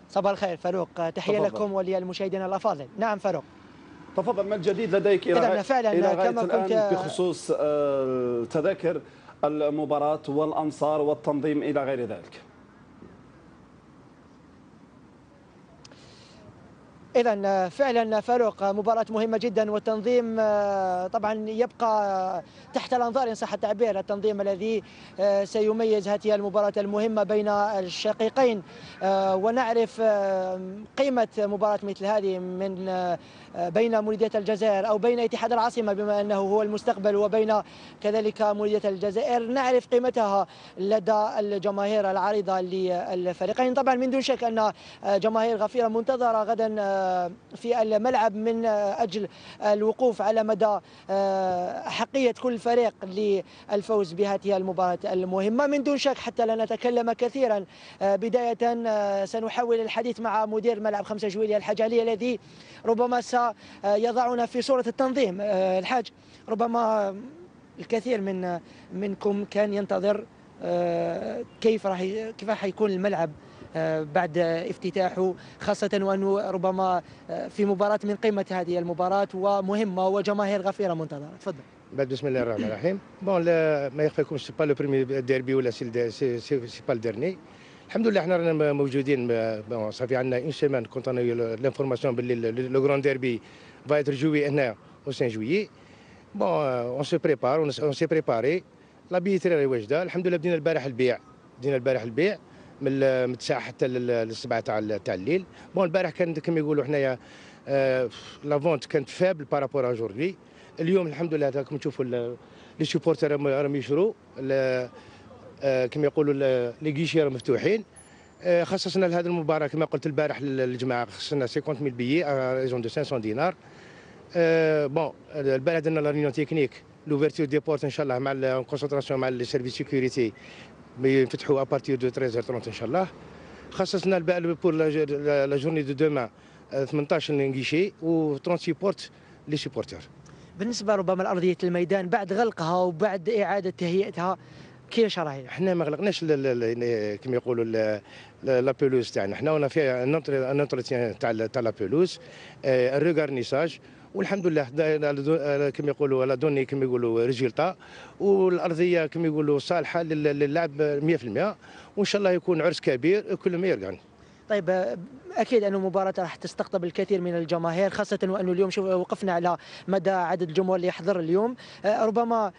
صباح الخير فاروق، تحية تفضل. لكم وللمشاهدين الأفاضل. نعم فاروق. تفضل، ما الجديد لديك إذا فعلا إلى غاية كما الآن كنت بخصوص تذاكر المباراة والأنصار والتنظيم إلى غير ذلك؟ إذا فعلا فاروق، مباراة مهمة جدا، والتنظيم طبعا يبقى تحت الأنظار إن صح التعبير، التنظيم الذي سيميز هذه المباراة المهمة بين الشقيقين. ونعرف قيمة مباراة مثل هذه من بين مولودية الجزائر أو بين اتحاد العاصمة بما أنه هو المستقبل، وبين كذلك مولودية الجزائر، نعرف قيمتها لدى الجماهير العريضة للفريقين. طبعا من دون شك أن جماهير غفيرة منتظرة غدا في الملعب من أجل الوقوف على مدى أحقية كل فريق للفوز بهذه المباراة المهمة. من دون شك حتى لا نتكلم كثيرا، بداية سنحاول الحديث مع مدير ملعب 5 جويلية الحاج علي، الذي ربما سيضعنا في صورة التنظيم. الحاج، ربما الكثير منكم كان ينتظر كيف راح يكون الملعب بعد افتتاحه، خاصة وأنه ربما في مباراة من قمة هذه المباراة ومهمة وجماهير غفيرة منتظرة. تفضل. بعد بسم الله الرحمن الرحيم. بون لا ما يخفيكمش سي با لو بريمي ديربي ولا سي با الدرني. الحمد لله احنا رانا موجودين. بون صافي عندنا اون سيمان كونت انا لانفورماسيون باللي لو غران ديربي فا اتر جوي هنا او 5 جويي. بون اون سو بريبار اون سي بريباري، لا بيتري راهي واجده. الحمد لله بدينا البارح البيع من الساعه حتى للسبعه تاع الليل. بون البارح كان كما يقولوا حنايا لا فونت كانت فابل بارابور اجوردي. اليوم الحمد لله راكم تشوفوا لي سوبورتر راهم يشروا، كما يقولوا لي غيشي راهم مفتوحين. خصصنا لهذه المباراه كما قلت البارح للجماعه، خصصنا 50,000 بيي ريزون دو 500 دينار. بون البارح درنا لا ريونيون تكنيك لوفرتور دي بورت ان شاء الله مع الكونسنتراسيون مع السيرفيس سيكوريتي يفتحوا ابارتير دو 13h30 ان شاء الله. خصصنا بور لا جورني دو دوما 18 غيشي و 30 بورت لي سوبورتور. بالنسبة ربما لأرضية الميدان بعد غلقها وبعد إعادة تهيئتها، كيفاش راهي؟ احنا ما غلقناش كما يقولوا لا بيلوز تاعنا، احنا هنا فيها ان انتروتيان تاع لا بيلوز، الريغارنيساج، والحمد لله كما يقولوا لا دوني كما يقولوا ريزولتا، والارضيه كما يقولوا صالحه للعب 100%، وان شاء الله يكون عرس كبير كل ما يرجعن. طيب، أكيد أن المباراة راح تستقطب الكثير من الجماهير، خاصة وأنه اليوم وقفنا على مدى عدد الجمهور اللي يحضر اليوم. ربما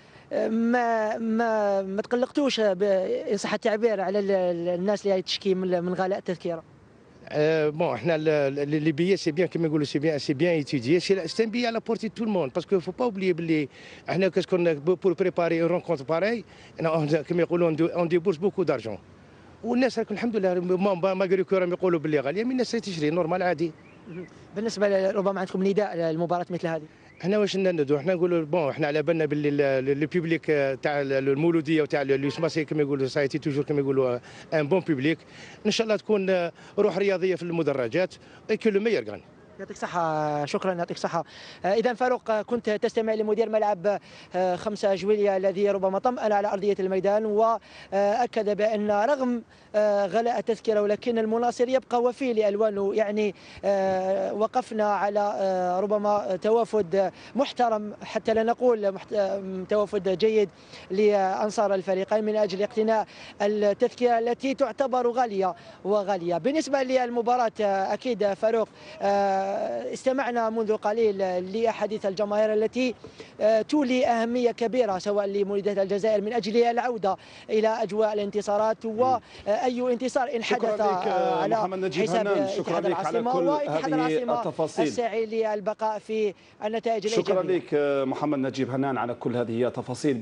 ما تقلقتوش إن صح التعبير على الناس اللي تشكي من غلاء التذكرة؟ بون احنا لي بيي سي بيان كما يقولوا سي بيان ايتوديي، سي ان بيي على بورتي تو الموند، باسكو فو با اوبليي بلي احنا كون بور بريباري اون رونكونتر باراي كما يقولوا اون ديبورس بوكو دارجون، والناس الحمد لله ماغري كو راهم يقولوا باللي غاليه، من الناس تشري نورمال عادي. بالنسبة ربما عندكم نداء للمباراة مثل هذه؟ احنا واش ندو، احنا نقولوا بون احنا على بالنا باللي لو بيبليك تاع المولوديه وتاع لو سماسي كما يقولوا سايتي توجور كما يقولوا ان بون بيبليك، ان شاء الله تكون روح رياضيه في المدرجات كل ما يرقان. يعطيك صحة، شكرا، يعطيك صحة. إذا فاروق، كنت تستمع لمدير ملعب 5 جويلية الذي ربما طمأن على أرضية الميدان، وأكد بأن رغم غلاء التذكرة ولكن المناصر يبقى وفي لألوانه. يعني وقفنا على ربما توافد محترم، حتى لا نقول توافد جيد لأنصار الفريقين من أجل اقتناء التذكرة التي تعتبر غالية وغالية. بالنسبة للمباراة أكيد فاروق، استمعنا منذ قليل لأحاديث الجماهير التي تولي أهمية كبيرة سواء لمولودية الجزائر من أجل العودة إلى أجواء الانتصارات، وأي انتصار إن حدث على حساب اتحاد العاصمة، واتحاد العاصمة الساعي للبقاء في النتائج الإيجابية. شكرا لك محمد نجيب هنان على كل هذه التفاصيل.